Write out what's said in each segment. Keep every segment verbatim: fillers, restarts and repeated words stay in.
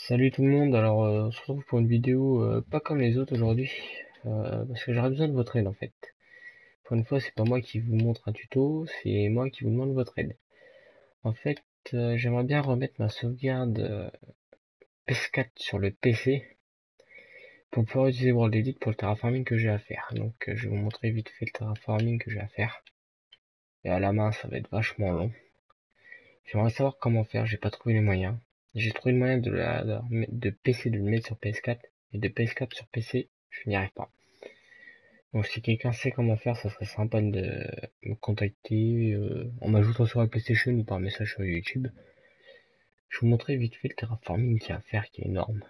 Salut tout le monde, alors euh, on se retrouve pour une vidéo euh, pas comme les autres aujourd'hui, euh, parce que j'aurais besoin de votre aide en fait. Pour une fois, c'est pas moi qui vous montre un tuto, c'est moi qui vous demande votre aide. En fait, euh, j'aimerais bien remettre ma sauvegarde euh, P S quatre sur le P C pour pouvoir utiliser World Edit pour le terraforming que j'ai à faire. Donc euh, je vais vous montrer vite fait le terraforming que j'ai à faire. Et à la main, ça va être vachement long. J'aimerais savoir comment faire, j'ai pas trouvé les moyens. J'ai trouvé le moyen de, la, de, de P C de le mettre sur P S quatre, et de P S quatre sur P C, je n'y arrive pas. Donc si quelqu'un sait comment faire, ça serait sympa de me contacter euh, en m'ajoutant sur la PlayStation ou par message sur YouTube. Je vais vous montrer vite fait le terraforming qu'il y a à faire qui est énorme.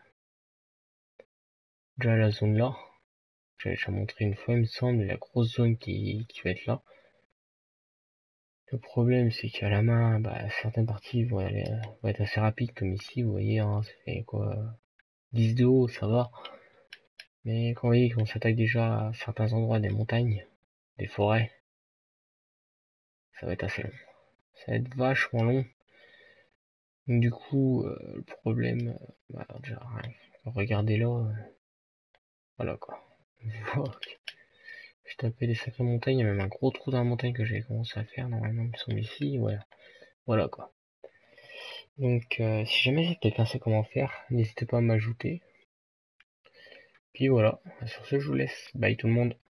Déjà la zone là, j'avais déjà montré une fois il me semble, la grosse zone qui, qui va être là. Le problème c'est qu'à la main, bah, certaines parties vont, aller, vont être assez rapides comme ici, vous voyez, hein, ça fait quoi, dix de haut, ça va. Mais quand vous voyez qu'on s'attaque déjà à certains endroits des montagnes, des forêts, ça va être assez long. Ça va être vachement long. Donc, du coup, euh, le problème, euh, bah, alors déjà, rien. Regardez là, euh, voilà quoi. Je tapais des sacrées montagnes, il y a même un gros trou dans la montagne que j'ai commencé à faire, normalement, il me semble ici, voilà. Voilà quoi. Donc, euh, si jamais quelqu'un sait comment faire, n'hésitez pas à m'ajouter. Puis voilà, sur ce, je vous laisse. Bye tout le monde.